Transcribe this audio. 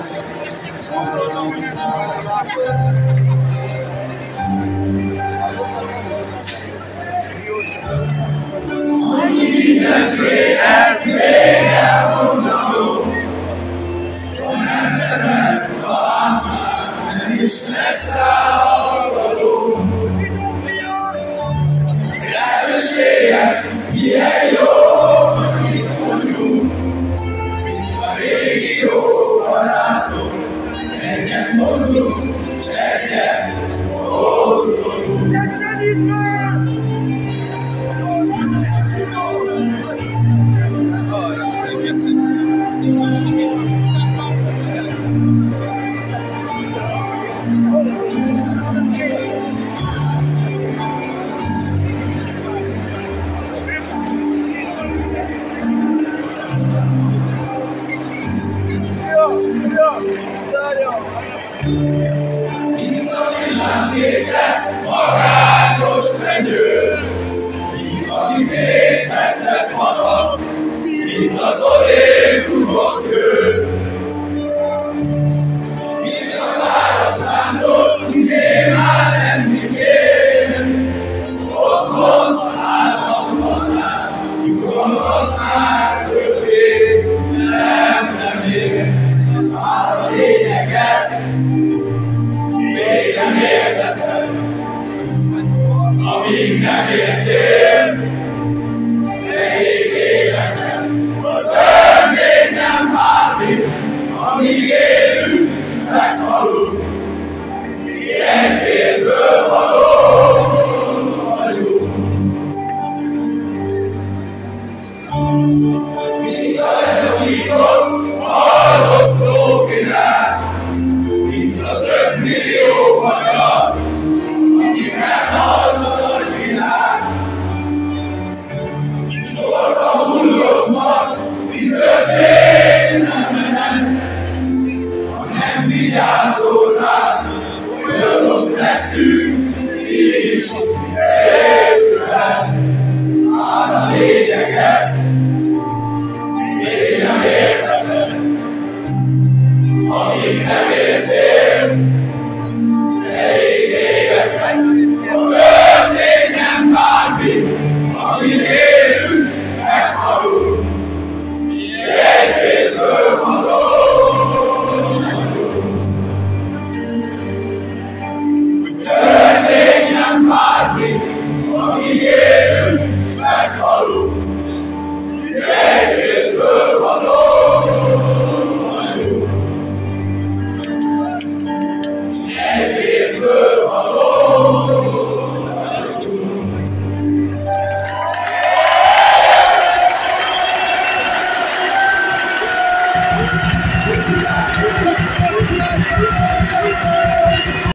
És lesz ráadó. Kedvességem, milyen jó, hogy itt vagyunk, mint a régi jó barátok. Egyet mondunk, s egyet gondolunk. Mint a villámtéte, magányos fenyő, mint a vizét vesztett patak, mint az odébb rúgott kő. Mint a fáradt vándor, kiné már nem mikér, otthon állhatod át, nyugodtan már többé nem remél. Már a lényeget még nem értettem, amíg nem értél nehéz életem. A történnem bármi, amíg élünk, s meghalunk, egyéből való vagyunk. Mint a leszakított, hallottó világ, mint az 5 millió magyar, akik nem hallgat a világ. Mint torka hullott mag, mint többé nem menem, ha nem vigyázol rád, olyanok leszünk is élően. Már a lényeget még nem értettem, amíg nem értél.